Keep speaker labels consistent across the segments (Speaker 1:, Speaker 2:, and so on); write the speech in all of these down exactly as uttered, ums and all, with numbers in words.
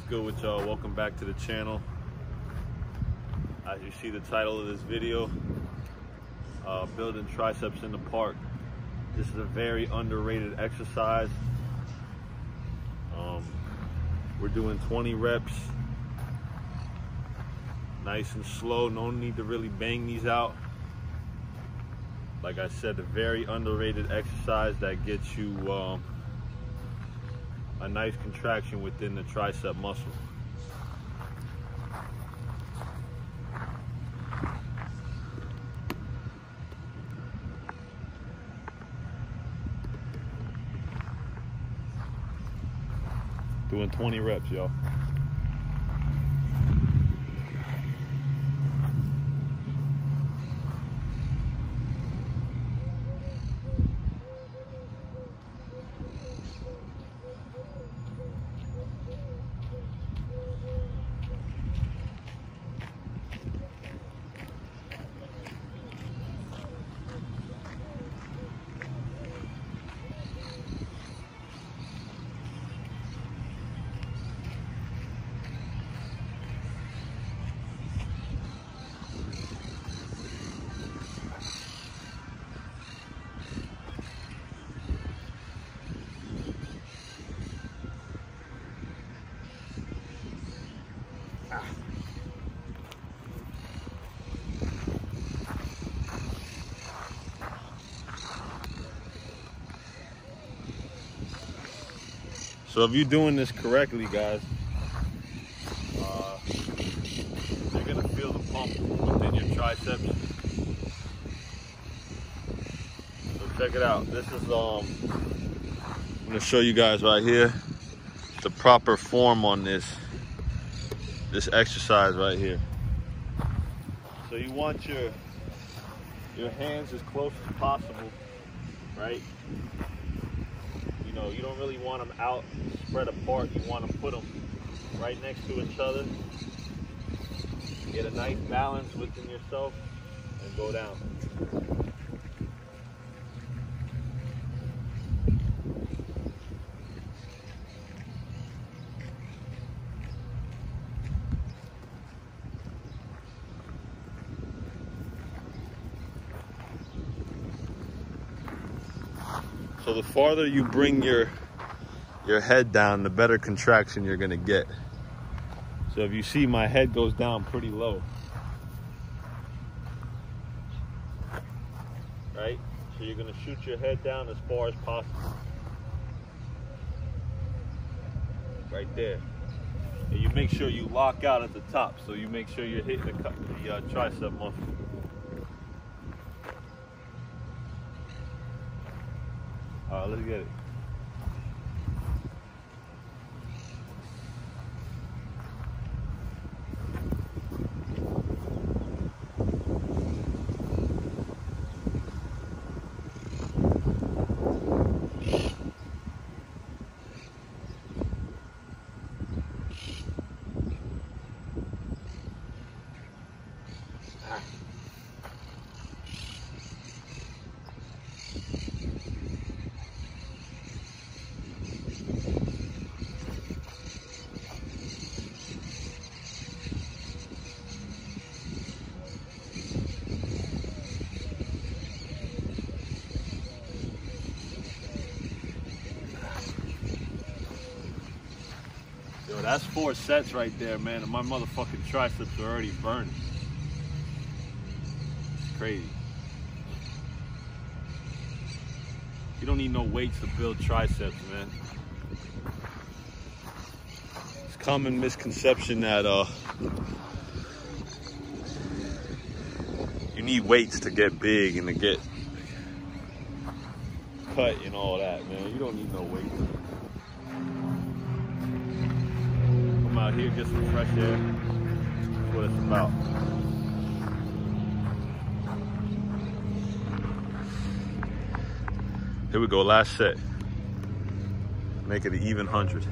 Speaker 1: good with y'all? Welcome back to the channel. As you see the title of this video, uh, building triceps in the park. This is a very underrated exercise. Um, we're doing twenty reps, nice and slow. No need to really bang these out. Like I said, a very underrated exercise that gets you um, a nice contraction within the tricep muscle. Doing twenty reps, y'all. So if you're doing this correctly, guys, uh, you're gonna feel the pump within your triceps. So check it out. This is um, I'm gonna show you guys right here the proper form on this this exercise right here. So you want your your hands as close as possible, right? You know, you don't really want them out spread apart. You want to put them right next to each other. Get a nice balance within yourself and go down. So the farther you bring your your head down, the better contraction you're gonna get. So if you see, my head goes down pretty low, right? So you're gonna shoot your head down as far as possible, right there. And you make sure you lock out at the top, so you make sure you're hitting the, the uh, tricep muscle. All right, let's get it. Yo, that's four sets right there, man, and my motherfucking triceps are already burning. It's crazy. You don't need no weights to build triceps, man. It's a common misconception that uh, you need weights to get big and to get cut and all that, man. You don't need no weights. Out here, get some fresh air. That's what it's about. Here we go, last set. Make it an even hundred.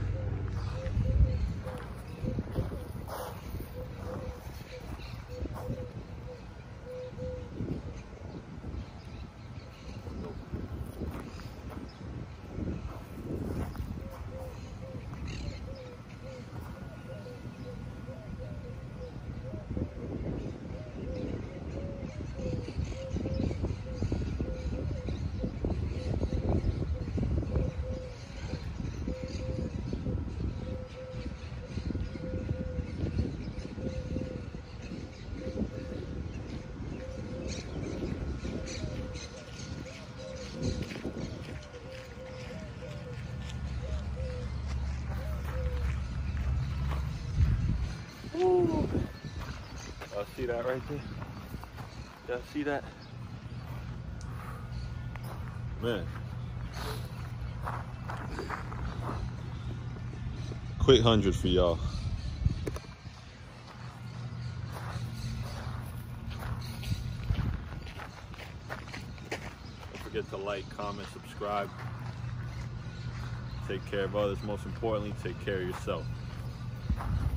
Speaker 1: Y'all see that right there? Y'all see that? Man. Quick hundred for y'all. Don't forget to like, comment, subscribe. Take care of others. Most importantly, take care of yourself.